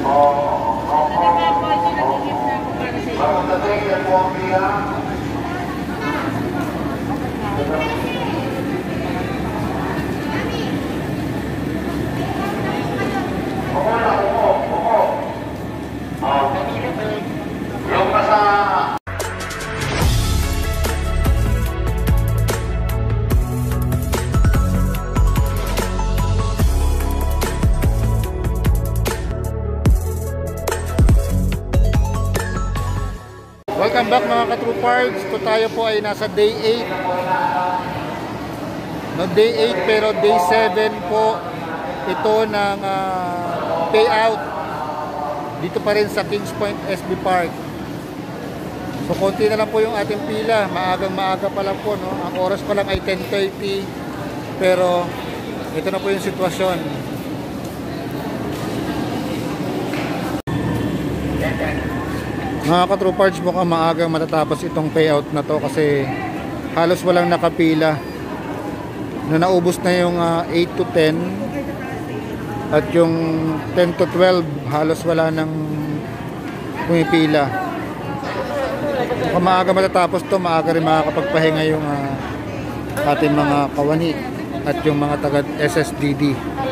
Welcome back mga ka-troopers. Ito tayo po ay nasa day 8. No, day 8 pero day 7 po ito ng payout dito pa rin sa Kings Point SB Park. So konti na lang po yung ating pila. Maaga pa lang po, no? Ang oras pa lang ay 10:30. Pero ito na po yung sitwasyon. Mga ka-troopers, mukhang maagang matatapos itong payout na to kasi halos walang nakapila. Naubos na yung 8 to 10 at yung 10 to 12 halos wala nang pumipila. Mukhang maaga matatapos to, maaga rin makakapagpahinga yung ating mga kawani at yung mga taga SSDD.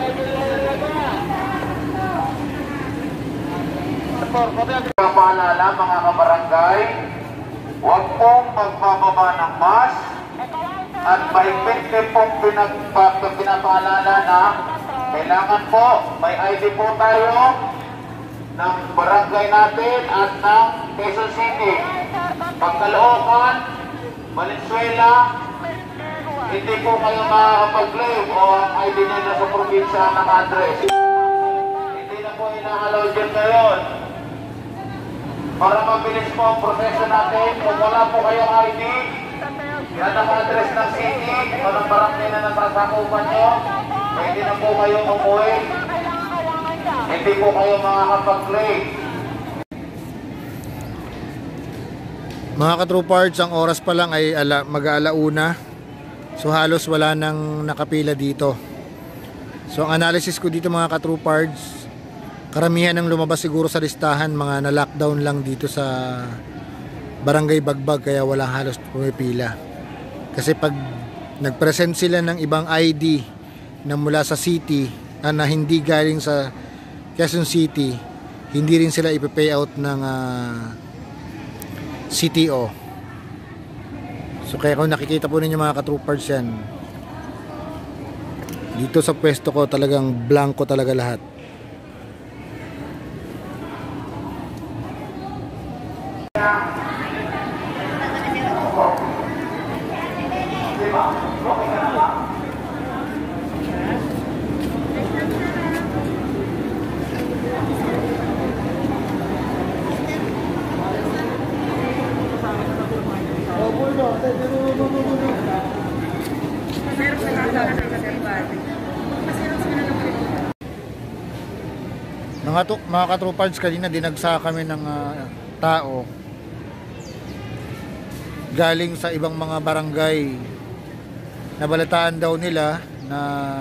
Paalala mga kabarangay, huwag pong magbababa ng mask at mahigpit din pong pinapaalala na kailangan po may ID po tayo ng barangay natin at ng Quezon City. Pagkaloocan, Valenzuela, hindi po kayo makakapag-claim o ang ID nila sa probinsya ng address. Hindi na po inaalaw dyan ngayon. Para mabilis po ang proseso natin, kung wala po kayong ID, yan ang address ng city, o ng barangay na nasasakupan nyo, pwede na po kayong umuwi. Hindi po kayo makakapag-claim. Mga ka-troopers, ang oras pa lang ay mag-aalauna. So halos wala nang nakapila dito. So ang analysis ko dito mga ka-troopers, karamihan ng lumabas siguro sa listahan mga na-lockdown lang dito sa Barangay Bagbag kaya walang halos pumipila. Kasi pag nag-present sila ng ibang ID na mula sa city na hindi galing sa Quezon City, hindi rin sila ipipay out ng CTO. So kaya kung nakikita po ninyo mga ka-troopers yan, dito sa pwesto ko talagang blanco talaga lahat. Mga ka-troopers, kanina dinagsa kami ng tao galing sa ibang mga barangay. Nabalataan daw nila na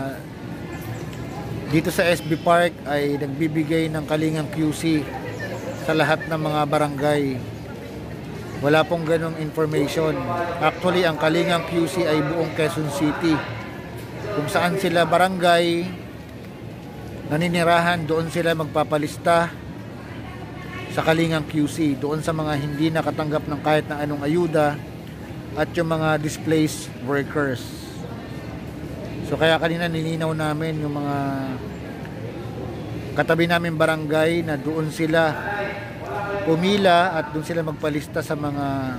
dito sa SB Park ay nagbibigay ng kalingang QC sa lahat ng mga barangay. Wala pong ganong information. Actually, ang kalingang QC ay buong Quezon City. Kung saan sila barangay naninirahan, doon sila magpapalista sa kalingang QC, doon sa mga hindi nakatanggap ng kahit na anong ayuda at yung mga displaced workers. So kaya kanina nilinaw namin yung mga katabi namin barangay na doon sila pumila at doon sila magpalista sa mga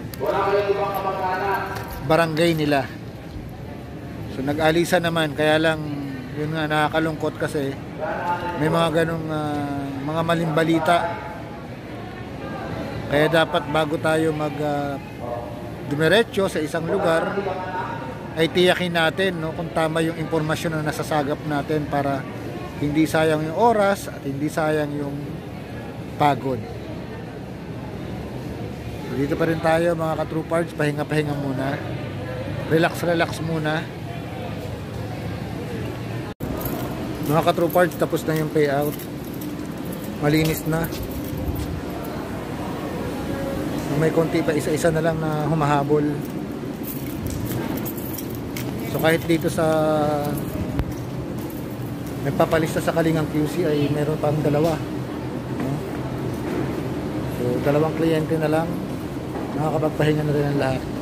barangay nila. So nag-alisa naman, kaya lang yun nga nakakalungkot kasi may mga ganong mga maling balita. Kaya dapat bago tayo dumiretso sa isang lugar ay tiyakin natin, no, kung tama yung impormasyon na nasasagap natin para hindi sayang yung oras at hindi sayang yung pagod. So, dito pa rin tayo mga ka-troopers, pahinga-pahinga muna, relax muna. Mga ka-troopers, tapos na yung payout. malinis na. May konti pa, isa-isa na lang na humahabol. So kahit dito sa nagpapalista sa Kalingang QC ay meron pang dalawa. So dalawang kliyente na lang, nakakapagpahinga na rin ang lahat.